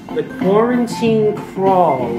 The quarantine crawl.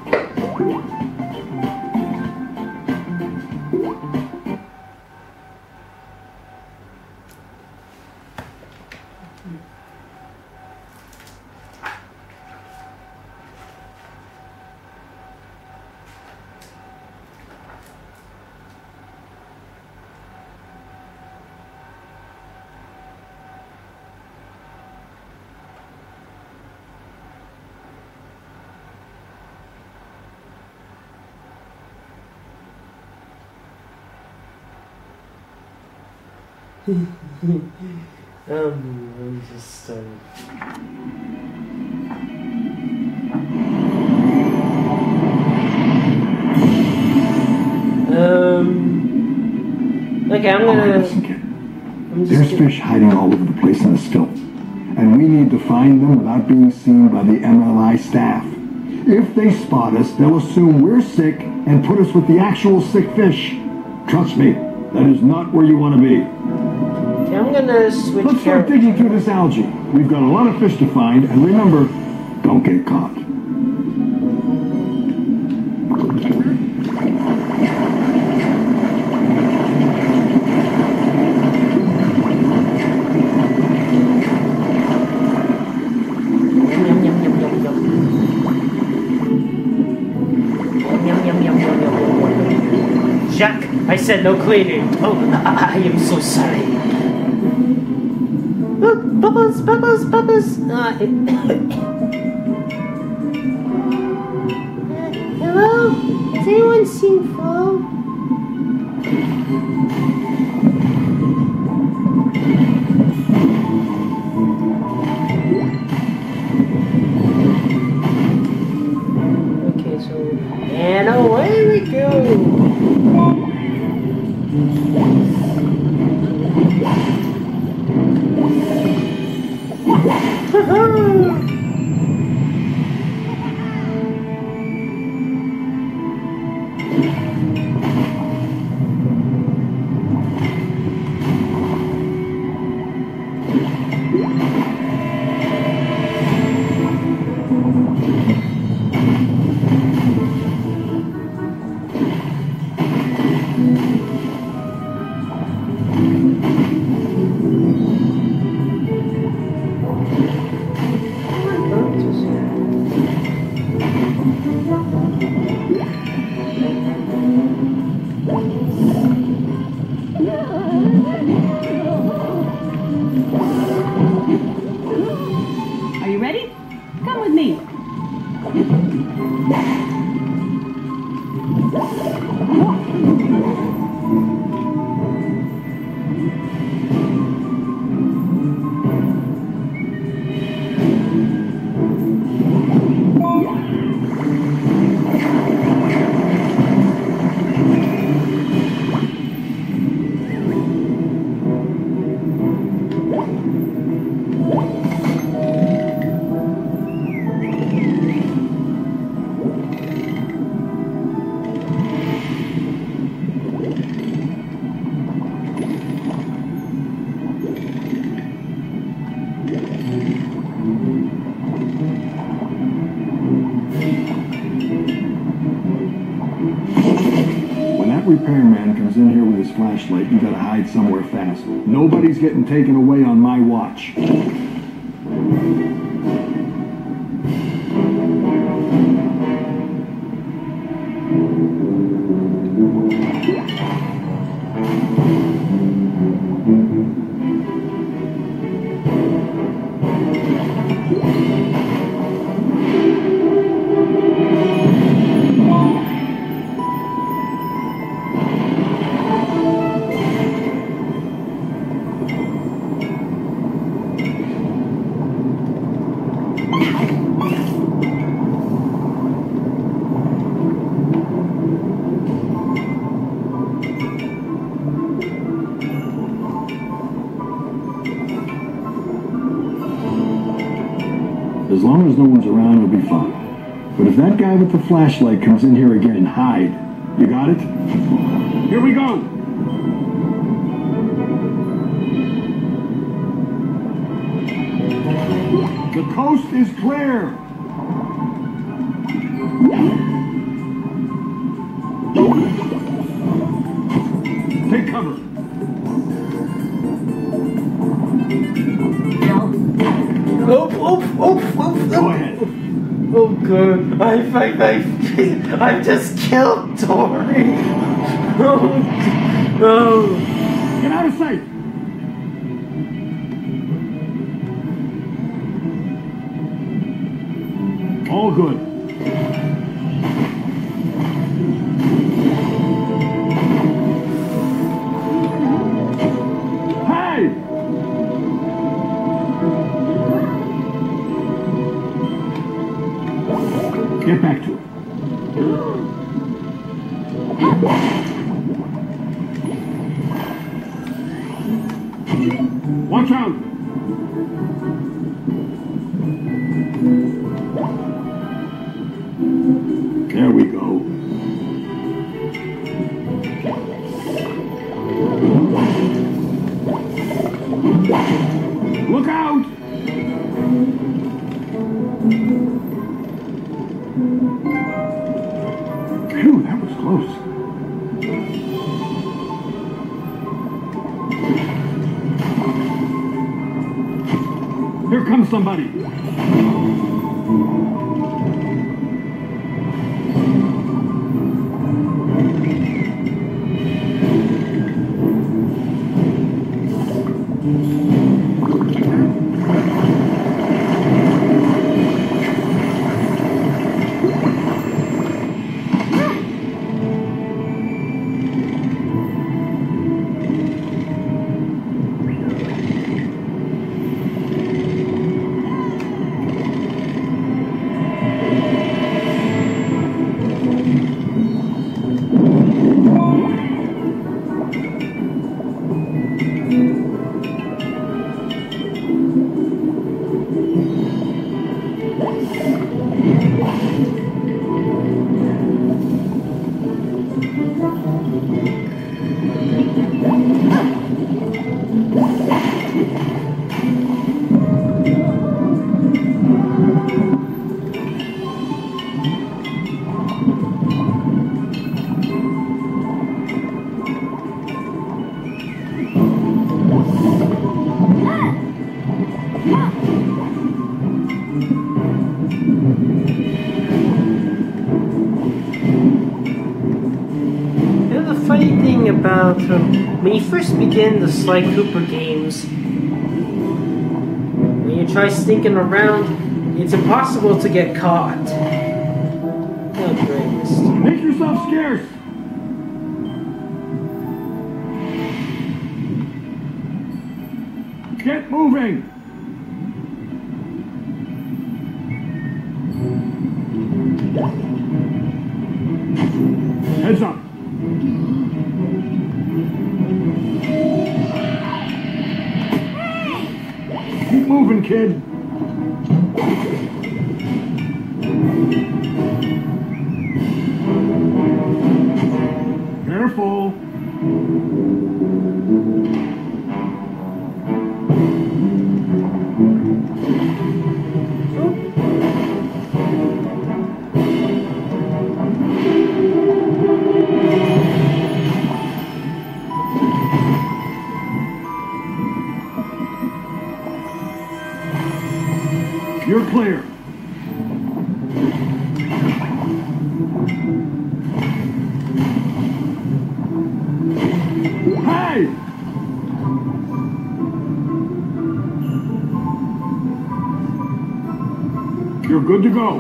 I'm just okay, I'm gonna. Listen, kid. There's fish hiding all over the place in the still, and we need to find them without being seen by the MLI staff. If they spot us, they'll assume we're sick and put us with the actual sick fish. Trust me, that is not where you want to be. Okay, I'm gonna switch. Let's start digging through this algae. We've got a lot of fish to find, and remember, don't get caught. Jack, I said no cleaning. Oh, I am so sorry. Oh, bubbles, bubbles, bubbles. Hello? Has anyone seen Flo? Okay, so, and away we go. Are you ready? Come with me. Repairman comes in here with his flashlight, you gotta hide somewhere fast. Nobody's getting taken away on my watch. As long as no one's around, you'll be fine. But if that guy with the flashlight comes in here again, hide. You got it? Here we go! The coast is clear! Take cover. Go ahead. Oh good. I've just killed Dory. Oh. Get out of sight. All good. Hey! Get back to it. Watch out! There we go. Look out! Phew, that was close. Here comes somebody. About when you first begin the Sly Cooper games, when you try sneaking around, it's impossible to get caught. Oh, great. Make yourself scarce! Get moving! Heads up! Keep moving, kid. Careful. You're clear. Hey! You're good to go.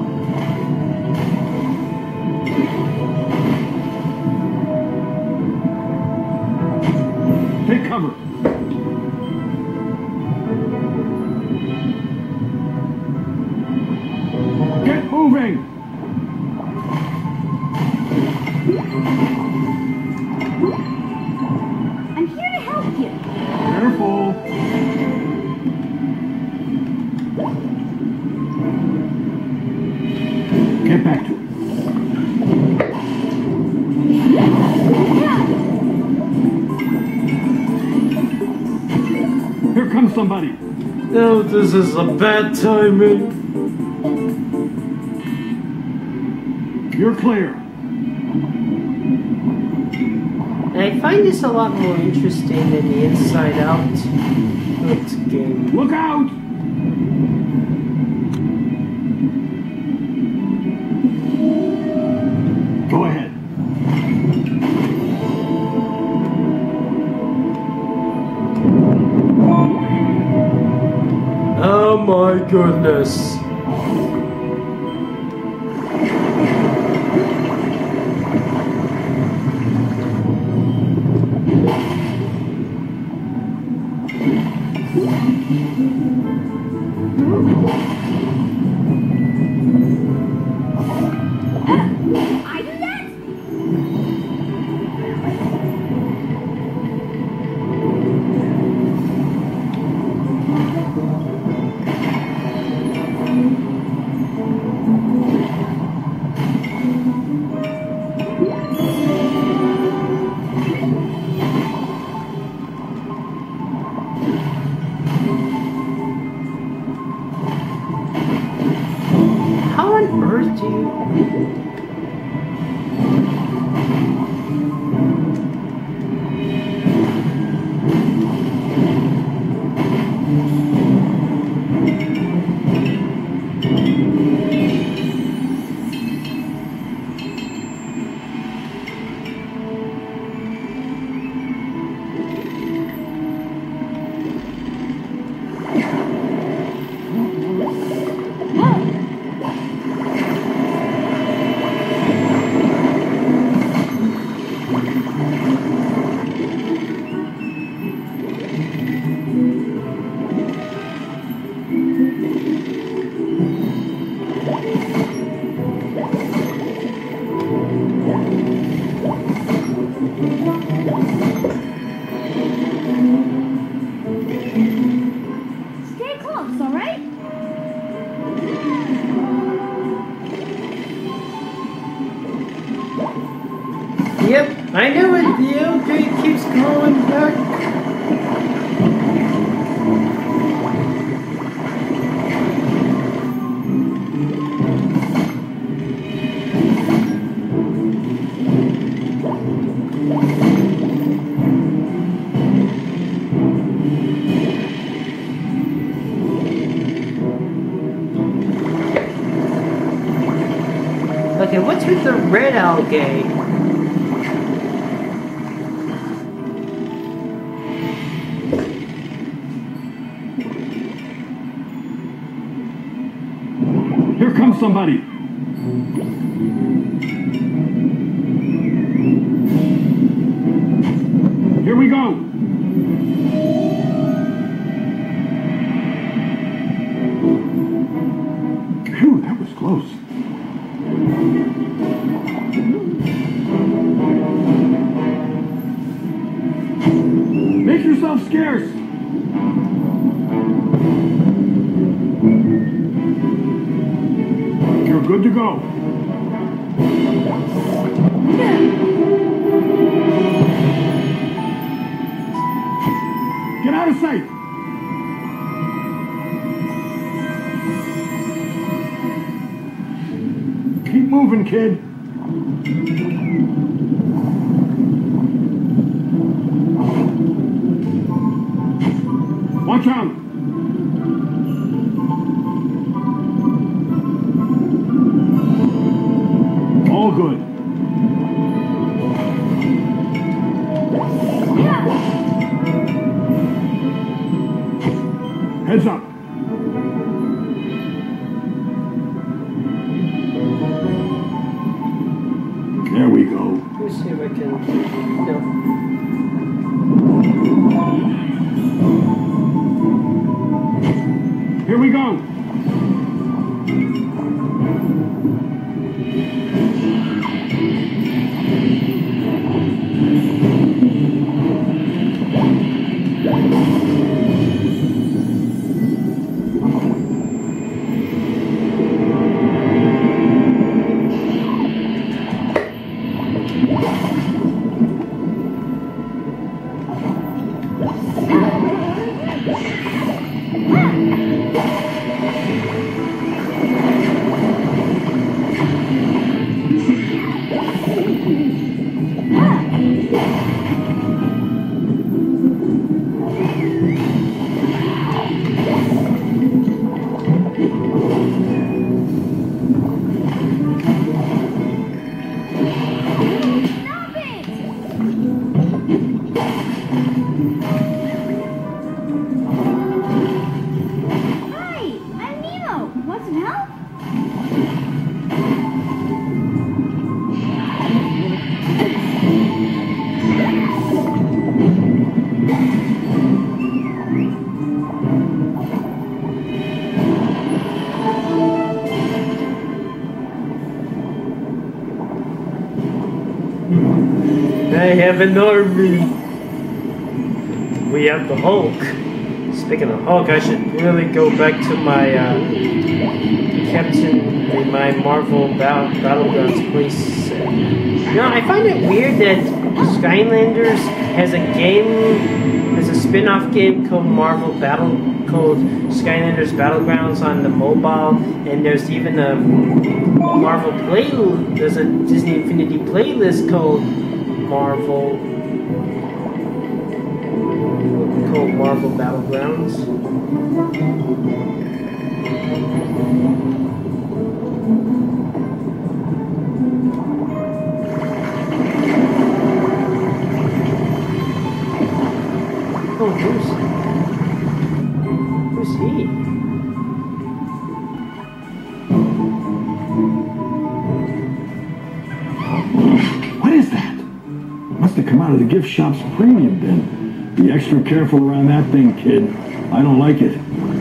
Take cover. Get moving! I'm here to help you. Careful. Get back to it. Here comes somebody. No, this is a bad timing. You're clear. And I find this a lot more interesting than the Inside Out game. Look out! Go ahead. Oh my goodness. How on earth do you... Stay close, all right? Yep, I know it. The LJ keeps going back. Okay, what's with the red algae? Here comes somebody. Here we go. Phew, that was close. Make yourself scarce. You're good to go. Get out of sight. Keep moving, kid. Watch out. All good. Heads up. There we go. Let me see if I can... No. Here we go. I have an army. We have the Hulk. Speaking of Hulk, I should really go back to my Captain in my Marvel Battlegrounds playset. You know, I find it weird that Skylanders has a spin-off game called Skylanders Battlegrounds on the mobile, and there's even a there's a Disney Infinity playlist called Marvel Battlegrounds. Oh, who's he? What is that? Must have come out of the gift shop's premium bin. Be extra careful around that thing, kid. I don't like it.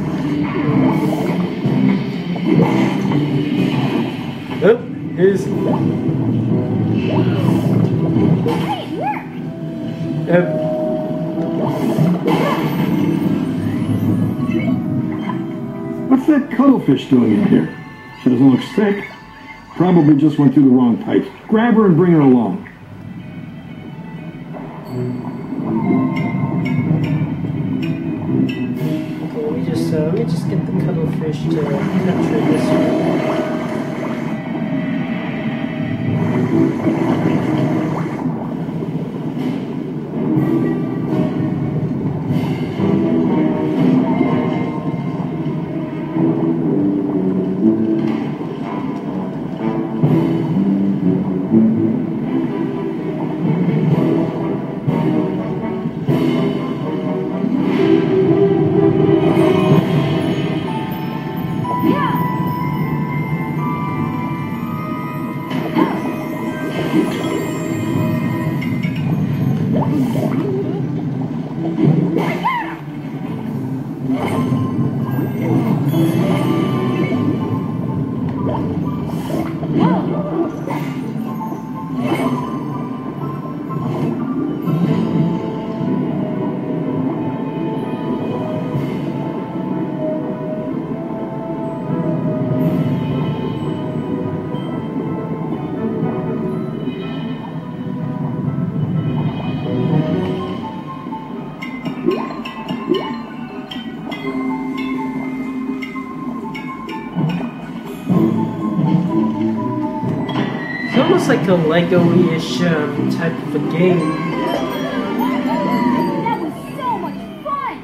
Oh, here's... What's that cuttlefish doing in here? She doesn't look sick. Probably just went through the wrong pipes. Grab her and bring her along. Okay, let me just get the cuttlefish to capture this one. It's almost like a Lego-ish type of a game. That was so much fun!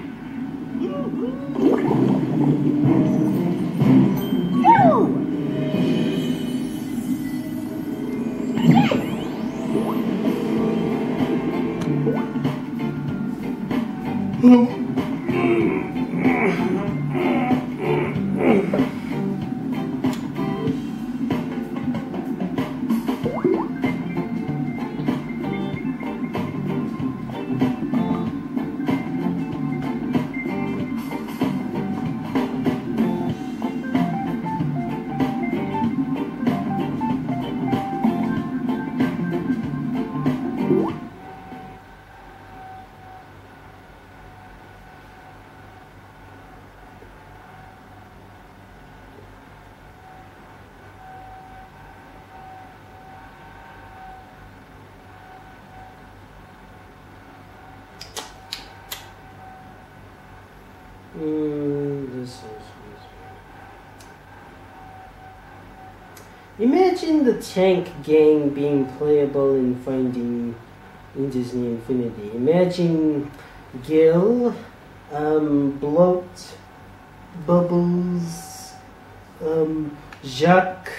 Imagine the tank gang being playable in Finding in Disney Infinity. Imagine Gil, Bloat, Bubbles, Jacques.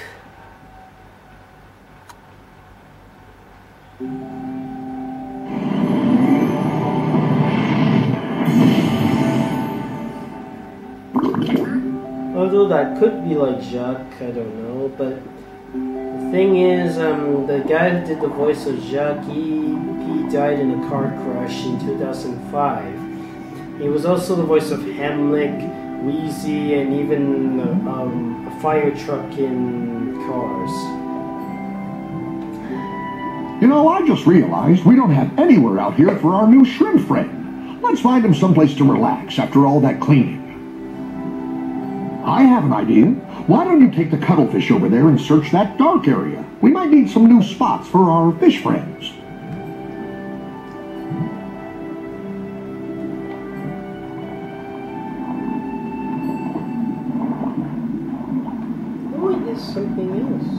Although that could be like Jacques, I don't know, but the thing is, the guy who did the voice of Jacques, he died in a car crash in 2005. He was also the voice of Hamlet, Wheezy, and even a fire truck in Cars. You know, I just realized we don't have anywhere out here for our new shrimp friend. Let's find him someplace to relax after all that cleaning. I have an idea. Why don't you take the cuttlefish over there and search that dark area? We might need some new spots for our fish friends. Oh, wait, there's something else.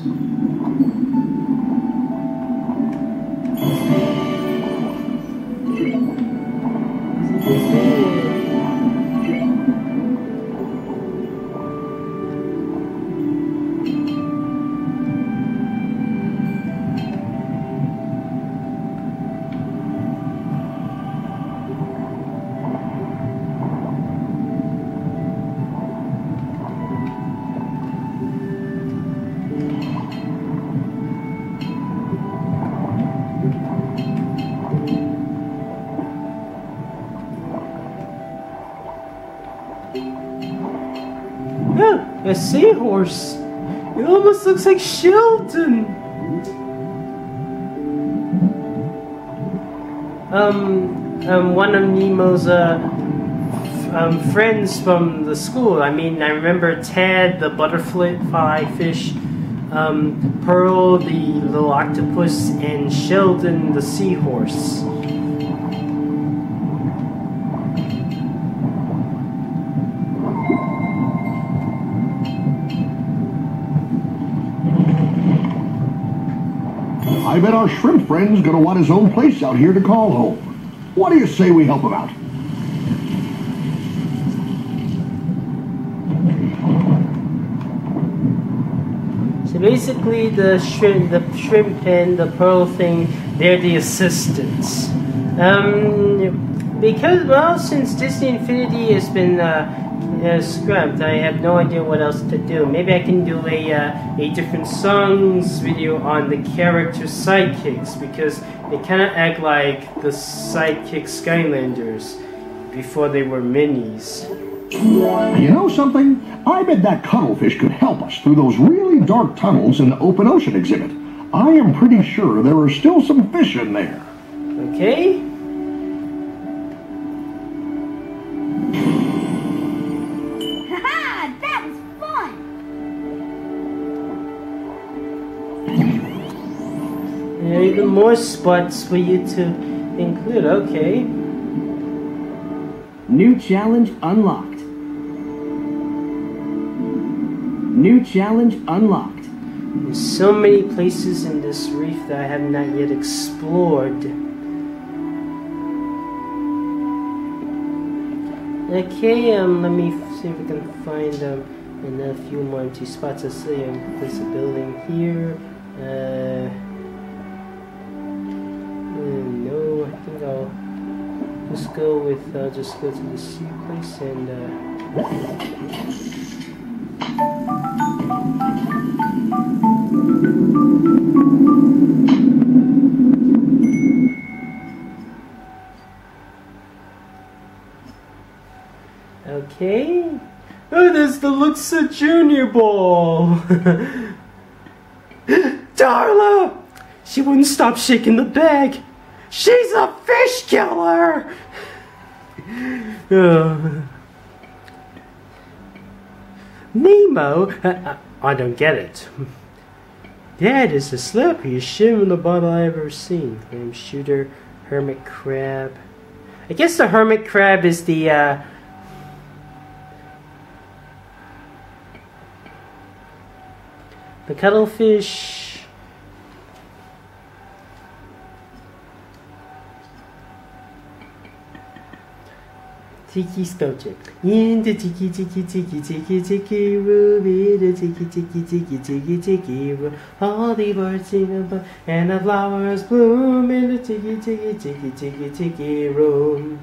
A seahorse. It almost looks like Sheldon. One of Nemo's friends from the school. I mean, I remember Ted, the butterfly fish, Pearl, the little octopus, and Sheldon, the seahorse. I bet our shrimp friend's gonna want his own place out here to call home. What do you say we help him out? So basically, the shrimp and the pearl thing, they're the assistants. Because, well, since Disney Infinity has been scrapped, I have no idea what else to do. Maybe I can do a different songs video on the character sidekicks, because they kind of act like the sidekick Skylanders before they were minis. You know something? I bet that cuttlefish could help us through those really dark tunnels in the open ocean exhibit. I am pretty sure there are still some fish in there. Okay. Haha, that was fun! There are even more spots for you to include. Okay. New challenge unlocked. New challenge unlocked. There's so many places in this reef that I have not yet explored. Okay, let me see if we can find in a few more empty spots. Let's say place a building here. No, I think I'll just go with just go to the sea place and. Okay. Oh, there's the Luxa Junior Ball. Darla! She wouldn't stop shaking the bag. She's a fish killer! Nemo? I don't get it. That is the sloppiest shim in the bottle I've ever seen. Clam shooter, hermit crab. I guess the hermit crab is the cuttlefish. Tiki Sculpture. In the tiki tiki tiki tiki tiki room, in the tiki tiki tiki tiki tiki room, all the birds sing above and the flowers bloom in the tiki tiki tiki tiki tiki room.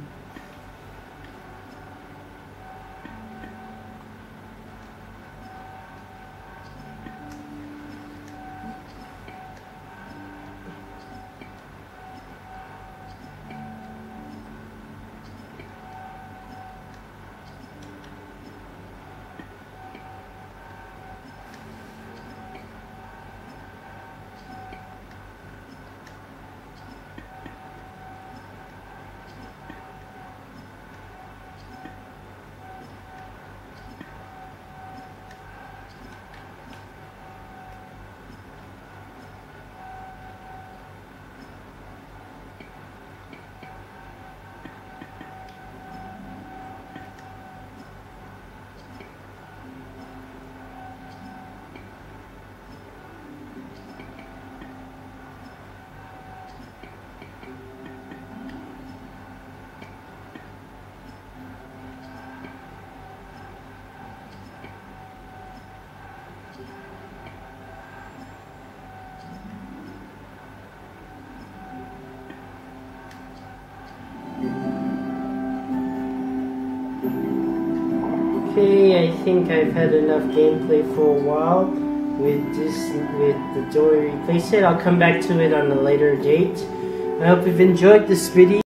Okay, I think I've had enough gameplay for a while with the Dory playset. I'll come back to it on a later date. I hope you've enjoyed this video.